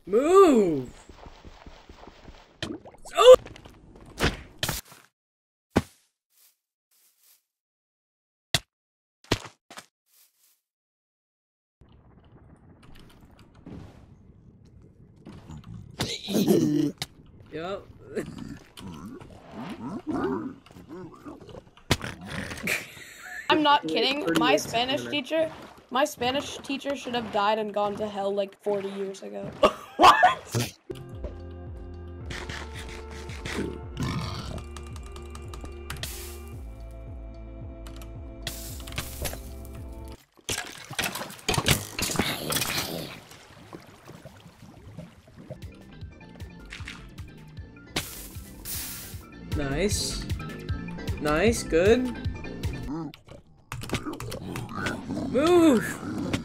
Move! Oh! Yup. I'm not kidding. My Spanish teacher should have died and gone to hell like 40 years ago. What? Nice. Nice, good. Move!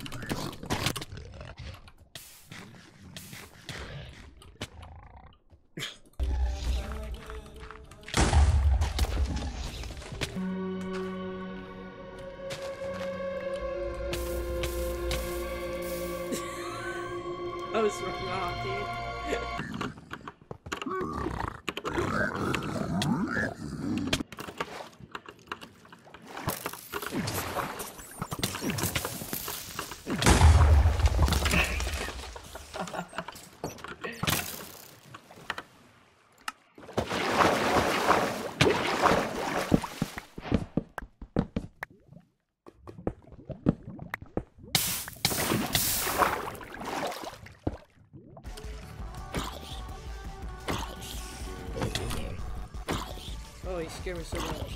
I was wrong off, dude. Oh, he scared me so much.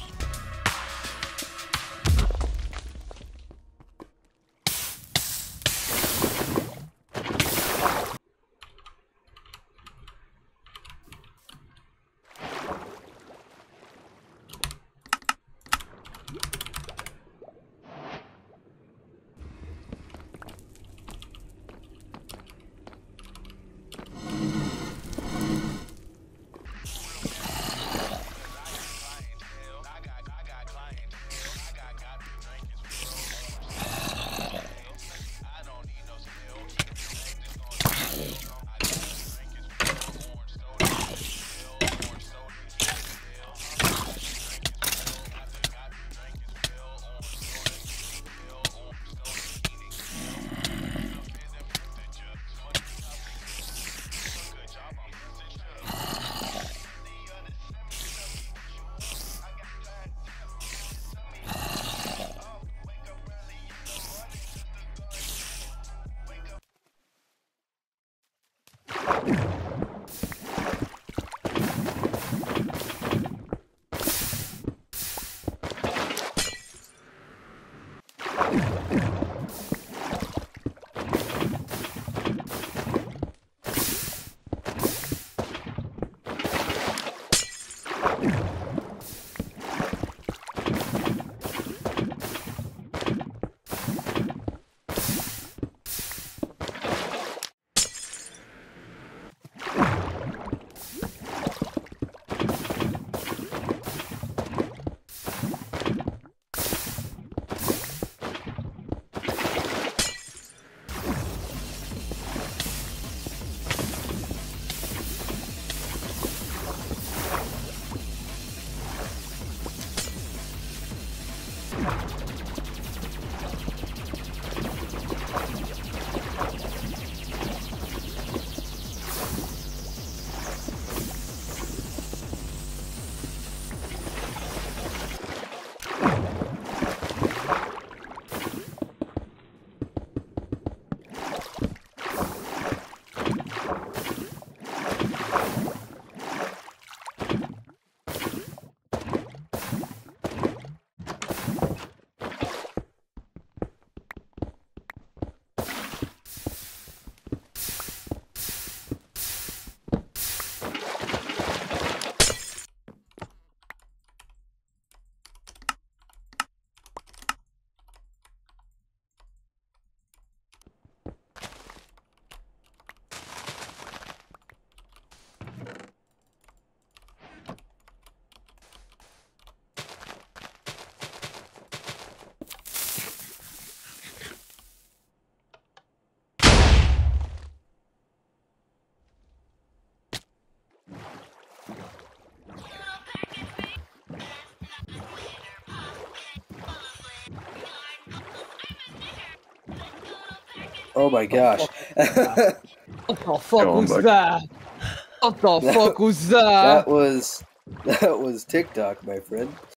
Oh my gosh. What the fuck Going was back. that? What the fuck was that? That was TikTok, my friend.